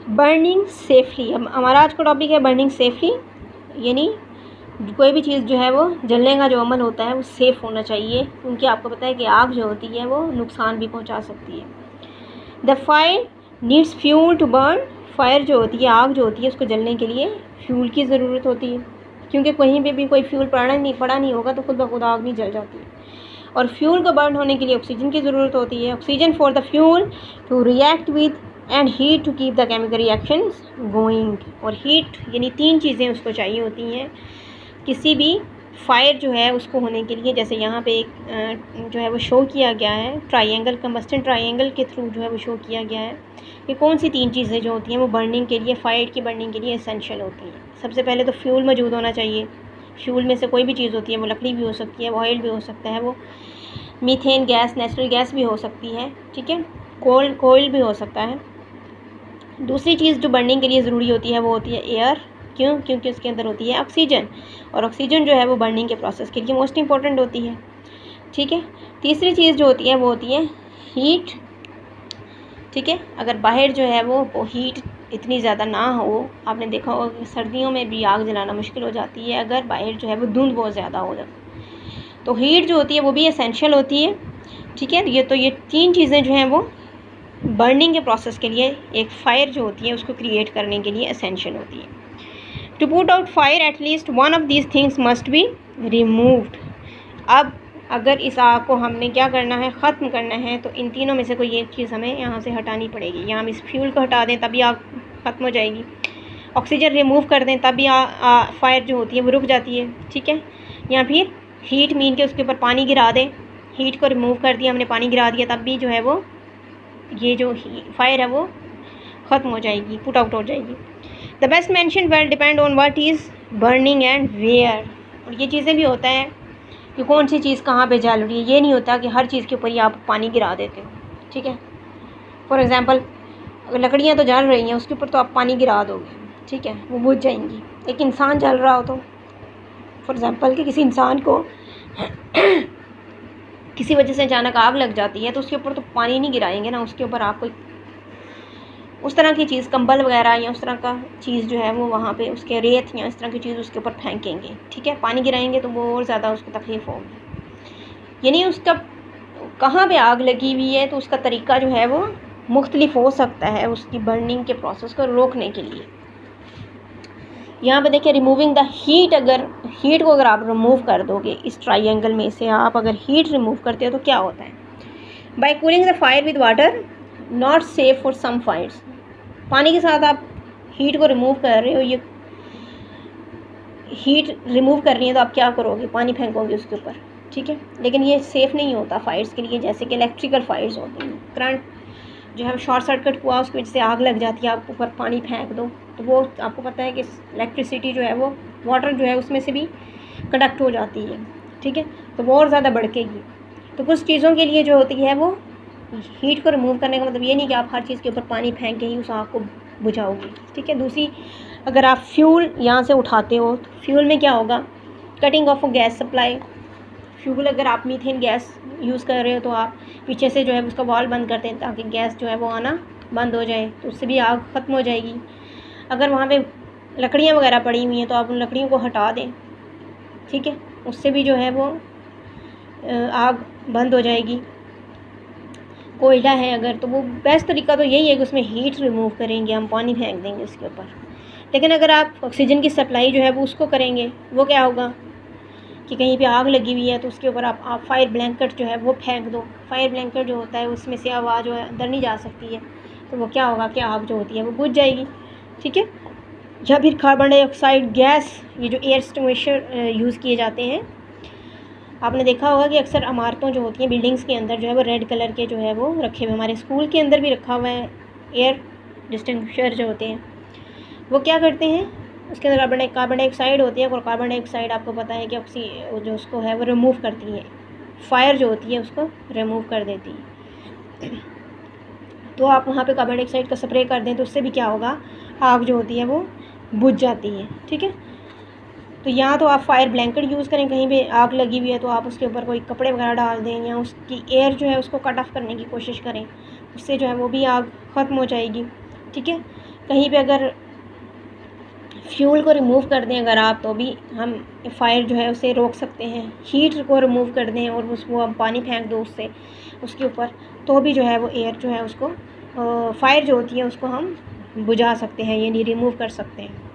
Burning safely. अब हमारा आज का टॉपिक है बर्निंग सेफली, यानी कोई भी चीज़ जो है वो जलने का जो अमल होता है वो सेफ़ होना चाहिए, क्योंकि आपको पता है कि आग जो होती है वो नुकसान भी पहुंचा सकती है। The fire needs fuel to burn. Fire जो होती है, आग जो होती है, उसको जलने के लिए फ्यूल की ज़रूरत होती है, क्योंकि कहीं पे भी कोई फ्यूल पड़ा नहीं होगा तो खुद ब खुद आग नहीं जल जाती है। और फ्यूल को बर्न होने के लिए ऑक्सीजन की ज़रूरत होती है। Oxygen for the fuel to react with and heat to keep the chemical reactions going. और हीट यानी 3 चीज़ें उसको चाहिए होती हैं किसी भी फायर जो है उसको होने के लिए। जैसे यहाँ पे एक जो है वो शो किया गया है, ट्राइंगल, कंबस्टन ट्राइंगल के थ्रू जो है वो शो किया गया है कि कौन सी 3 चीज़ें जो होती हैं वो बर्निंग के लिए, फायर की बर्निंग के लिए एसेंशियल होती हैं। सबसे पहले तो फ्यूल मौजूद होना चाहिए। फ्यूल में से कोई भी चीज़ होती है, वो लकड़ी भी हो सकती है, वो ऑयल भी हो सकता है, वो मीथेन गैस, नेचुरल गैस भी हो सकती है, ठीक है, कोयल भी हो सकता है। दूसरी चीज़ जो बर्निंग के लिए ज़रूरी होती है वो होती है एयर। क्यों? क्योंकि उसके अंदर होती है ऑक्सीजन, और ऑक्सीजन जो है वो बर्निंग के प्रोसेस के लिए मोस्ट इंपॉर्टेंट होती है, ठीक है। तीसरी चीज़ जो होती है वो होती है हीट, ठीक है। अगर बाहर जो है वो हीट इतनी ज़्यादा ना हो, आपने देखा होगा कि सर्दियों में भी आग जलाना मुश्किल हो जाती है अगर बाहर जो है वो धुंध बहुत ज़्यादा हो जाए, तो हीट जो होती है वो भी एसेंशियल होती है, ठीक है। ये 3 चीज़ें जो हैं वो बर्निंग के प्रोसेस के लिए, एक फायर जो होती है उसको क्रिएट करने के लिए एसेंशियल होती है। To put out fire at least one of these things must be removed. अब अगर इस आग को हमने क्या करना है, ख़त्म करना है, तो इन तीनों में से कोई एक चीज़ हमें यहाँ से हटानी पड़ेगी। या हम इस फ्यूल को हटा दें तभी आग ख़त्म हो जाएगी, ऑक्सीजन रिमूव कर दें तभी फायर जो होती है वो रुक जाती है, ठीक है। या फिर हीट मीन के उसके ऊपर पानी गिरा दें, हीट को रिमूव कर दिया हमने, पानी गिरा दिया, तब भी जो है वो ये जो फायर है वो ख़त्म हो जाएगी, पुट आउट हो जाएगी। द बेस्ट मेंशन will depend on what is burning and where. और ये चीज़ें भी होता है कि कौन सी चीज़ कहाँ पे जल रही है। ये नहीं होता कि हर चीज़ के ऊपर ही आप पानी गिरा देते हो, ठीक है। फॉर एग्ज़ाम्पल, अगर लकड़ियाँ तो जल रही हैं, उसके ऊपर तो आप पानी गिरा दोगे, ठीक है, वो बुझ जाएंगी। एक इंसान जल रहा हो तो फॉर एग्ज़ाम्पल कि किसी इंसान को किसी वजह से अचानक आग लग जाती है तो उसके ऊपर तो पानी नहीं गिराएंगे ना, उसके ऊपर आप कोई उस तरह की चीज़, कंबल वगैरह या उस तरह का चीज़ जो है वो वहाँ पे उसके रेत या इस तरह की चीज़ उसके ऊपर फेंकेंगे, ठीक है। पानी गिराएंगे तो वो और ज़्यादा उसको तकलीफ़ होगी। यानी उसका कहाँ पे आग लगी हुई है तो उसका तरीका जो है वो मुख्तलिफ हो सकता है उसकी बर्निंग के प्रोसेस को रोकने के लिए। यहाँ पे देखिए रिमूविंग द हीट, अगर हीट को अगर आप रिमूव कर दोगे इस ट्राइंगल में से, आप अगर हीट रिमूव करते हो तो क्या होता है, by cooling the fire with water not safe for some fires. पानी के साथ आप हीट को रिमूव कर रहे हो, ये हीट रिमूव कर रही है तो आप क्या करोगे, पानी फेंकोगे उसके ऊपर, ठीक है। लेकिन ये सेफ़ नहीं होता फायर्स के लिए, जैसे कि इलेक्ट्रिकल फायर्स होती हैं, करंट जो है शॉर्ट सर्किट हुआ, उसकी वजह से आग लग जाती है, आप ऊपर पानी फेंक दो तो वो आपको पता है कि इलेक्ट्रिसिटी जो है वो वाटर जो है उसमें से भी कंडक्ट हो जाती है, ठीक है, तो वो और ज़्यादा भड़केगी। तो कुछ चीज़ों के लिए जो होती है वो हीट को रिमूव करने का मतलब ये नहीं कि आप हर चीज़ के ऊपर पानी फेंक के ही उस आग को बुझाओगे, ठीक है। दूसरी, अगर आप फ्यूल यहाँ से उठाते हो तो फ्यूल में क्या होगा, cutting off gas supply. Fuel अगर आप मीथेन गैस यूज़ कर रहे हो तो आप पीछे से जो है उसका वॉल बंद करते हैं ताकि गैस जो है वो आना बंद हो जाए, तो उससे भी आग ख़त्म हो जाएगी। अगर वहाँ पे लकड़ियाँ वगैरह पड़ी हुई हैं तो आप उन लकड़ियों को हटा दें, ठीक है, उससे भी जो है वो आग बंद हो जाएगी। कोयला है अगर, तो वो बेस्ट तरीका तो यही है कि उसमें हीट रिमूव करेंगे, हम पानी फेंक देंगे उसके ऊपर। लेकिन अगर आप ऑक्सीजन की सप्लाई जो है वो उसको करेंगे, वो क्या होगा कि कहीं पे आग लगी हुई है तो उसके ऊपर आप फायर ब्लैंकेट जो है वो फेंक दो। फायर ब्लैंकेट जो होता है उसमें से हवा जो है अंदर नहीं जा सकती है, तो वो क्या होगा कि आग जो होती है वो बुझ जाएगी, ठीक है। या फिर कार्बन डाइऑक्साइड गैस, ये जो एयर एक्सटिंग्विशर यूज़ किए जाते हैं, आपने देखा होगा कि अक्सर इमारतों जो होती हैं, बिल्डिंग्स के अंदर जो है वो रेड कलर के जो है वो रखे हुए, हमारे स्कूल के अंदर भी रखा हुआ है एयर डिस्टिंग्विशर जो होते हैं। वो क्या करते हैं, उसके अंदर कार्बन डाइऑक्साइड होती है, और कार्बन डाइऑक्साइड आपको पता है कि जो उसको है वो रिमूव करती है, फायर जो होती है उसको रिमूव कर देती है। तो आप वहाँ पे कार्बन डाइऑक्साइड का स्प्रे कर दें तो उससे भी क्या होगा, आग जो होती है वो बुझ जाती है, ठीक है। तो या तो आप फायर ब्लैंकेट यूज़ करें, कहीं पे आग लगी हुई है तो आप उसके ऊपर कोई कपड़े वगैरह डाल दें या उसकी एयर जो है उसको कट ऑफ करने की कोशिश करें, उससे जो है वो भी आग ख़त्म हो जाएगी, ठीक है। कहीं पे अगर फ्यूल को रिमूव कर दें अगर आप, तो भी हम फायर जो है उसे रोक सकते हैं। हीट को रिमूव कर दें और उसको हम पानी फेंक दो उससे उसके ऊपर, तो भी जो है वो एयर जो है उसको फायर जो होती है उसको हम बुझा सकते हैं, यानी रिमूव कर सकते हैं।